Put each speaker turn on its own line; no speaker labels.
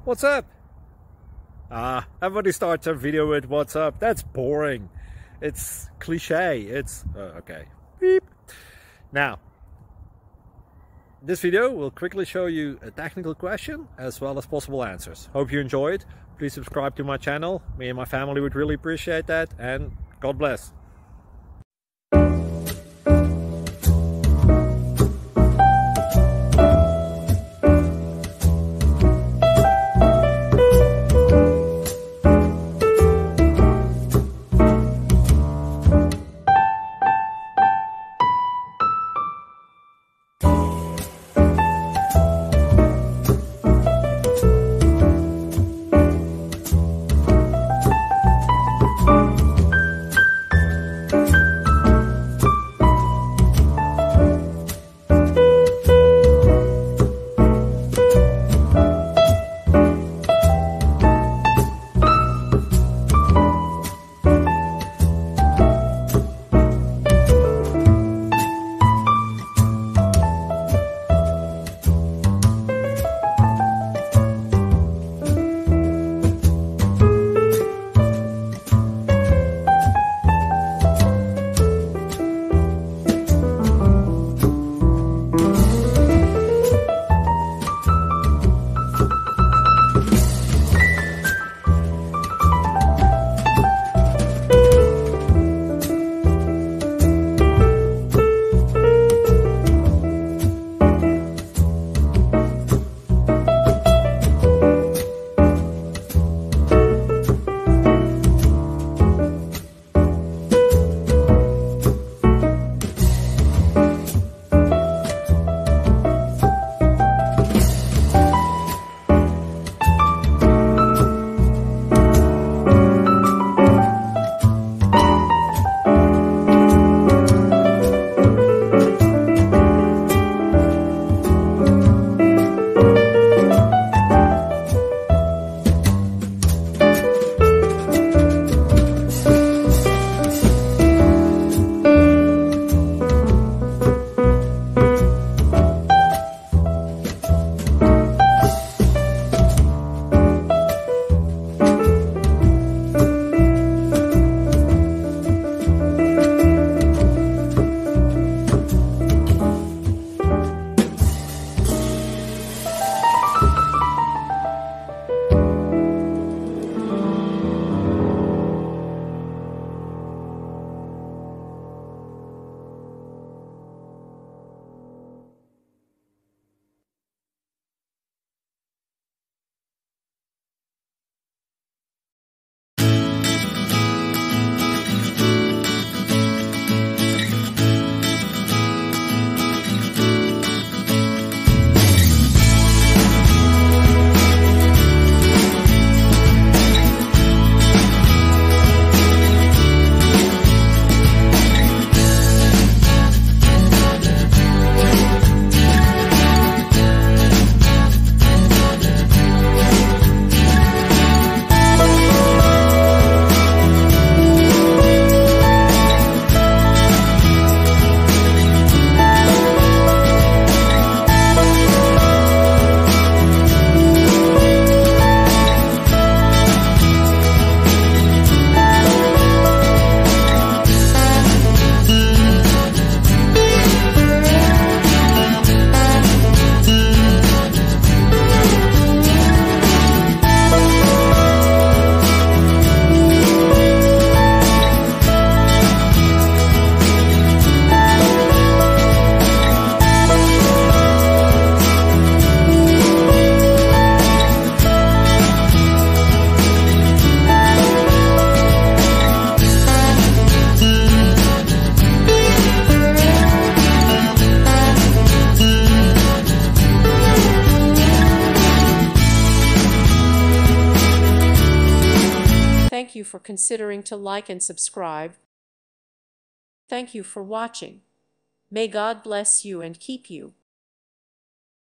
What's up? Everybody starts a video with what's up. That's boring. It's cliche. It's okay. Beep. Now, this video will quickly show you a technical question as well as possible answers. Hope you enjoy it. Please subscribe to my channel. Me and my family would really appreciate that, and God bless.
Thank you for considering to like and subscribe. Thank you for watching. May God bless you and keep you.